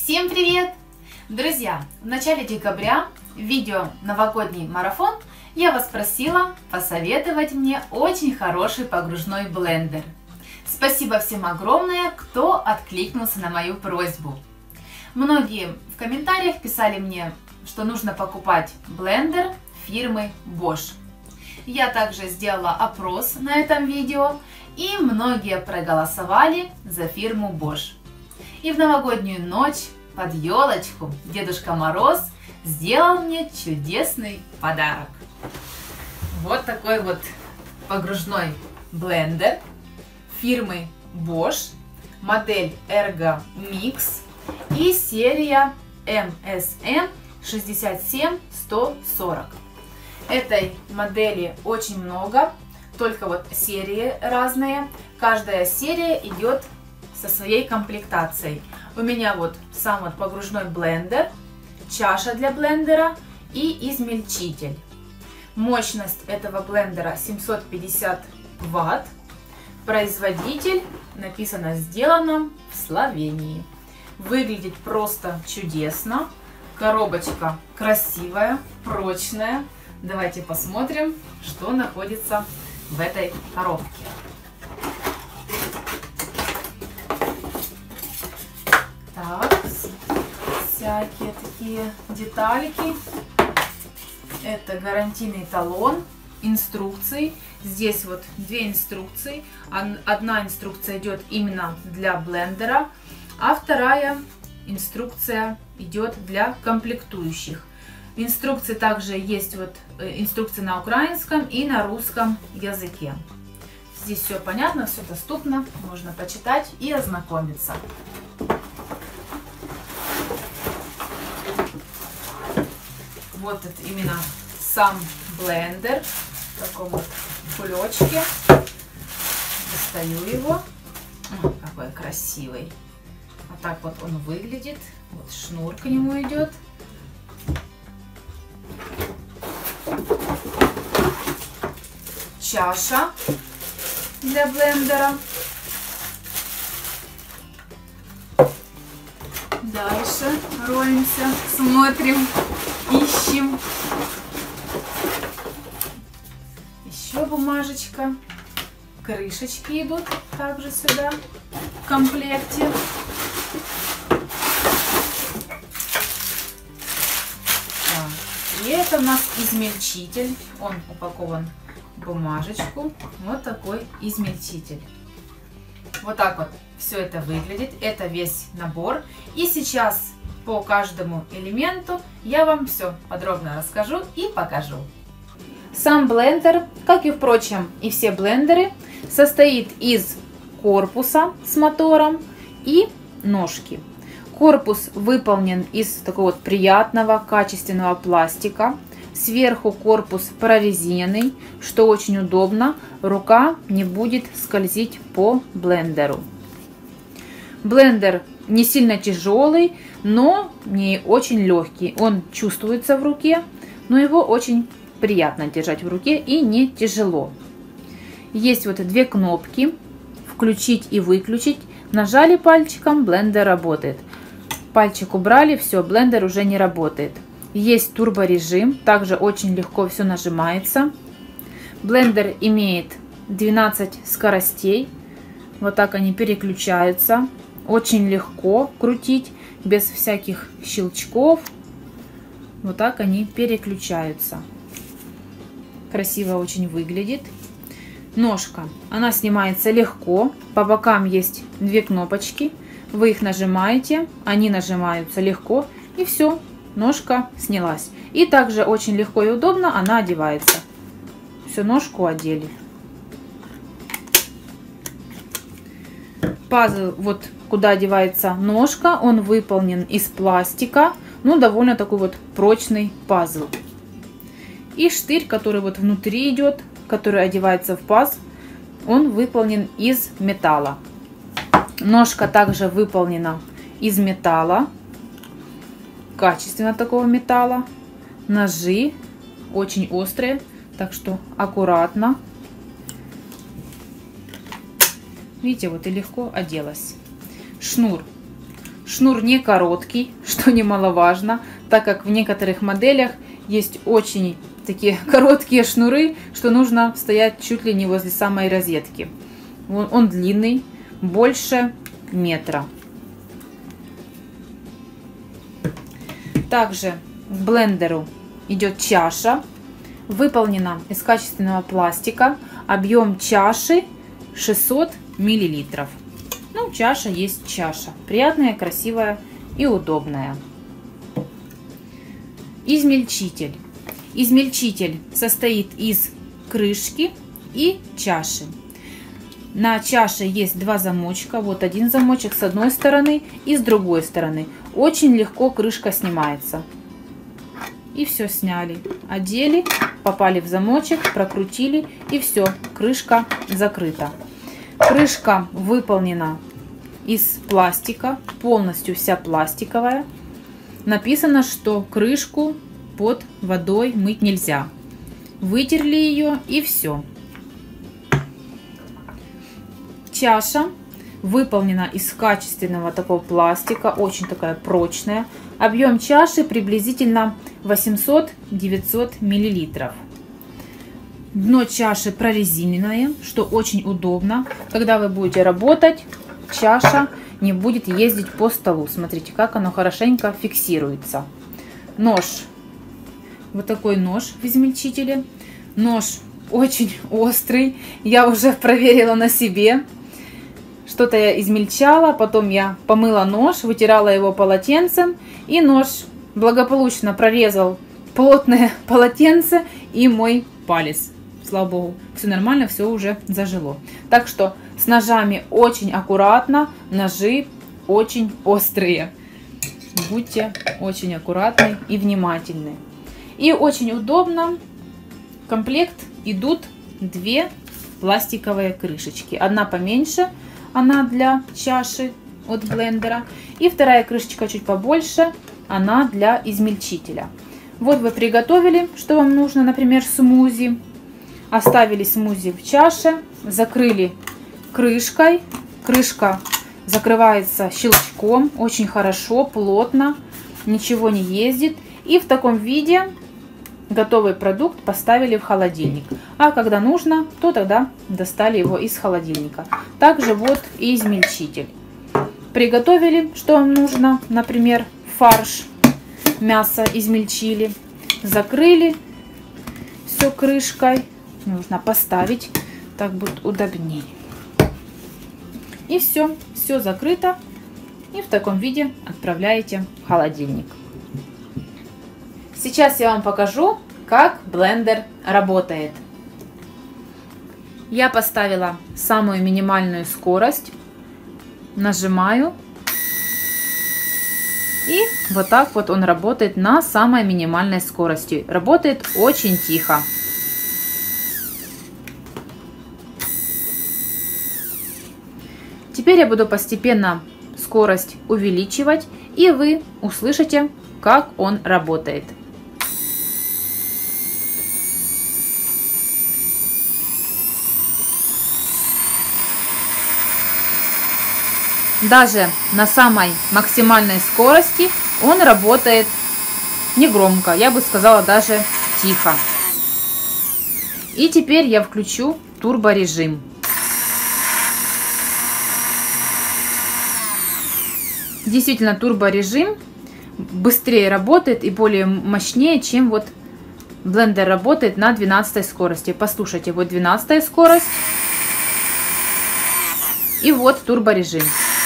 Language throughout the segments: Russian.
Всем привет! Друзья, в начале декабря в видео «Новогодний марафон» я вас просила посоветовать мне очень хороший погружной блендер. Спасибо всем огромное, кто откликнулся на мою просьбу. Многие в комментариях писали мне, что нужно покупать блендер фирмы Bosch. Я также сделала опрос на этом видео, и многие проголосовали за фирму Bosch. И в новогоднюю ночь под елочку Дедушка Мороз сделал мне чудесный подарок. Вот такой вот погружной блендер фирмы Bosch, модель Ergo Mix и серия MSM 67140. Этой модели очень много, только вот серии разные. Каждая серия идет со своей комплектацией. У меня вот сам вот погружной блендер, чаша для блендера и измельчитель. Мощность этого блендера 750 Вт. Производитель написано сделано в Словении. Выглядит просто чудесно. Коробочка красивая, прочная. Давайте посмотрим, что находится в этой коробке. Так, всякие такие детальки. Это гарантийный талон, инструкции. Здесь вот две инструкции. Одна инструкция идет именно для блендера, а вторая инструкция идет для комплектующих. В инструкции также есть вот инструкции на украинском и на русском языке. Здесь все понятно, все доступно, можно почитать и ознакомиться. Вот это именно сам блендер в таком вот кулечке. Достаю его. О, какой красивый. Вот так вот он выглядит. Вот шнур к нему идет. Чаша для блендера. Дальше роемся, смотрим, ищем. Еще бумажечка. Крышечки идут также сюда в комплекте. Так. И это у нас измельчитель. Он упакован в бумажечку. Вот такой измельчитель. Вот так вот все это выглядит. Это весь набор. И сейчас по каждому элементу я вам все подробно расскажу и покажу. Сам блендер, как и впрочем и все блендеры, состоит из корпуса с мотором и ножки. Корпус выполнен из такого вот приятного качественного пластика. Сверху корпус прорезиненный, что очень удобно. Рука не будет скользить по блендеру. Блендер не сильно тяжелый, но не очень легкий. Он чувствуется в руке, но его очень приятно держать в руке и не тяжело. Есть вот две кнопки: включить и выключить. Нажали пальчиком, блендер работает. Пальчик убрали, все, блендер уже не работает. Есть турборежим, также очень легко все нажимается. Блендер имеет 12 скоростей. Вот так они переключаются. Очень легко крутить, без всяких щелчков. Вот так они переключаются. Красиво очень выглядит. Ножка, она снимается легко. По бокам есть две кнопочки. Вы их нажимаете, они нажимаются легко, и все, ножка снялась. И также очень легко и удобно она одевается. Все, ножку одели. Пазл, вот куда одевается ножка, он выполнен из пластика. Ну, довольно такой вот прочный пазл. И штырь, который вот внутри идет, который одевается в паз, он выполнен из металла. Ножка также выполнена из металла, качественно такого металла. Ножи очень острые, так что аккуратно. Видите, вот и легко оделась. Шнур. Шнур не короткий, что немаловажно, так как в некоторых моделях есть очень такие короткие шнуры, что нужно стоять чуть ли не возле самой розетки. Он длинный, больше метра. Также к блендеру идет чаша, выполнена из качественного пластика. Объем чаши 600 миллилитров. Ну, чаша есть чаша. Приятная, красивая и удобная. Измельчитель. Измельчитель состоит из крышки и чаши. На чаше есть два замочка. Вот один замочек с одной стороны и с другой стороны. Очень легко крышка снимается. И все сняли. Одели, попали в замочек, прокрутили и все. Крышка закрыта. Крышка выполнена из пластика. Полностью вся пластиковая. Написано, что крышку под водой мыть нельзя. Вытерли ее и все. Чаша выполнена из качественного такого пластика, очень такая прочная. Объем чаши приблизительно 800-900 миллилитров. Дно чаши прорезиненное, что очень удобно. Когда вы будете работать, чаша не будет ездить по столу. Смотрите, как оно хорошенько фиксируется. Нож. Вот такой нож в измельчителе. Нож очень острый. Я уже проверила на себе. Что-то я измельчала, потом я помыла нож, вытирала его полотенцем. И нож благополучно прорезал плотное полотенце и мой палец. Слава богу, все нормально, все уже зажило. Так что с ножами очень аккуратно, ножи очень острые. Будьте очень аккуратны и внимательны. И очень удобно. В комплект идут две пластиковые крышечки. Одна поменьше, она для чаши от блендера. И вторая крышечка чуть побольше, она для измельчителя. Вот вы приготовили, что вам нужно, например, смузи. Оставили смузи в чаше, закрыли крышкой. Крышка закрывается щелчком, очень хорошо, плотно, ничего не ездит. И в таком виде готовый продукт поставили в холодильник. А когда нужно, то тогда достали его из холодильника. Также вот и измельчитель. Приготовили, что вам нужно, например, фарш, мясо измельчили, закрыли все крышкой. Нужно поставить, так будет удобнее. И все, все закрыто. И в таком виде отправляете в холодильник. Сейчас я вам покажу, как блендер работает. Я поставила самую минимальную скорость. Нажимаю. И вот так вот он работает на самой минимальной скорости. Работает очень тихо. Теперь я буду постепенно скорость увеличивать, и вы услышите, как он работает. Даже на самой максимальной скорости он работает не громко, я бы сказала, даже тихо. И теперь я включу турборежим. Действительно, турборежим быстрее работает и более мощнее, чем вот блендер работает на 12 скорости. Послушайте, вот 12 скорость и вот турборежим.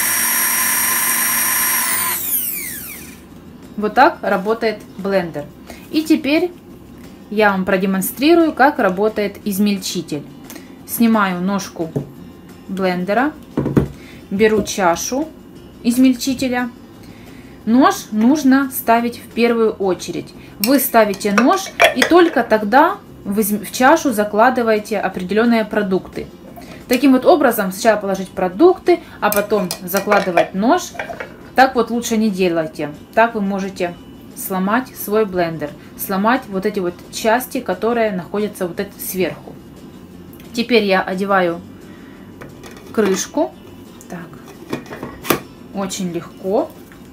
Вот так работает блендер. И теперь я вам продемонстрирую, как работает измельчитель. Снимаю ножку блендера, беру чашу измельчителя. Нож нужно ставить в первую очередь. Вы ставите нож и только тогда в чашу закладываете определенные продукты. Таким вот образом сначала положить продукты, а потом закладывать нож. Так вот лучше не делайте. Так вы можете сломать свой блендер. Сломать вот эти вот части, которые находятся вот это сверху. Теперь я одеваю крышку. Так. Очень легко.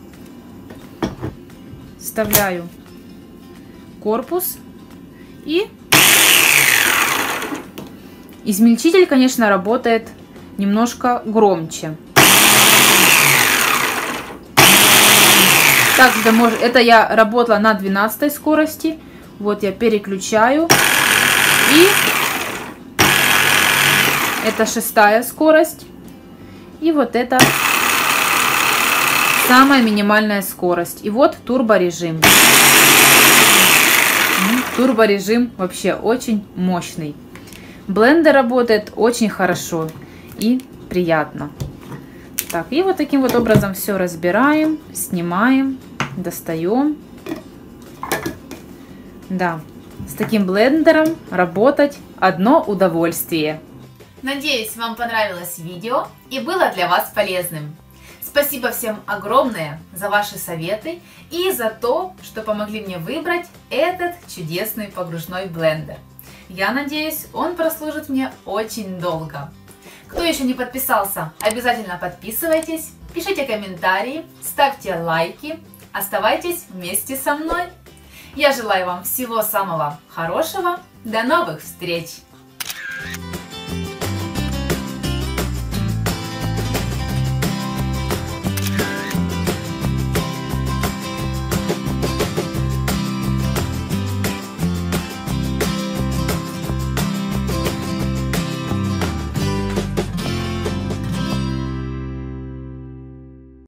вставляю корпус и измельчитель, конечно, работает немножко громче. Также это я работала на 12 скорости. Вот я переключаю. И это 6 скорость. И вот это самая минимальная скорость. И вот турборежим. Турборежим вообще очень мощный. Блендер работает очень хорошо и приятно. Так, и вот таким вот образом все разбираем, снимаем, достаем. Да, с таким блендером работать одно удовольствие. Надеюсь, вам понравилось видео и было для вас полезным. Спасибо всем огромное за ваши советы и за то, что помогли мне выбрать этот чудесный погружной блендер. Я надеюсь, он прослужит мне очень долго. Кто еще не подписался, обязательно подписывайтесь, пишите комментарии, ставьте лайки, оставайтесь вместе со мной. Я желаю вам всего самого хорошего. До новых встреч!